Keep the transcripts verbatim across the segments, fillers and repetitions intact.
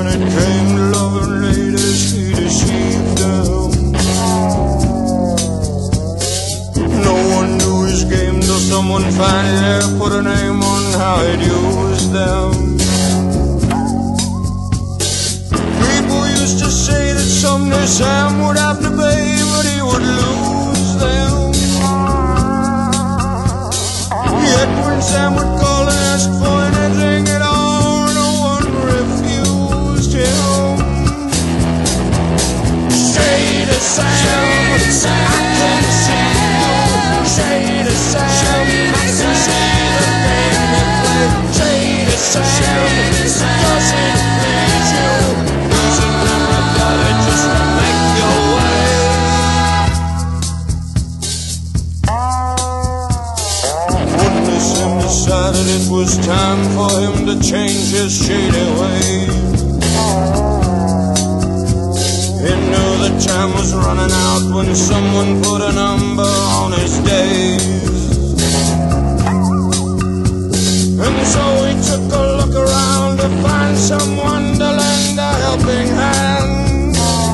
it came to loving ladies, he deceived them. No one knew his game till someone finally put a name on how he'd used them. People used to say that someday Sam would have to pay, but he would lose them. Yet when Sam would call and ask for anything at all, no one refused him. Shady Sam, I can see you. Shady Sam, I can see the game you play. Shady Sam, does it please you? Losing everybody just to make your way. Sam decided it was time for him to change his shady ways. He knew the time was running out when someone put a number on his days. And so he took a look around to find someone to lend a helping hand.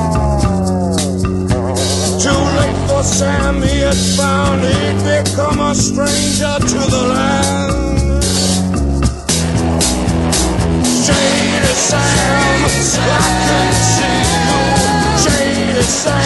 Too late for Sam, he had found he'd become a stranger to the land. Shady Sam, I can see you. Shady Sam.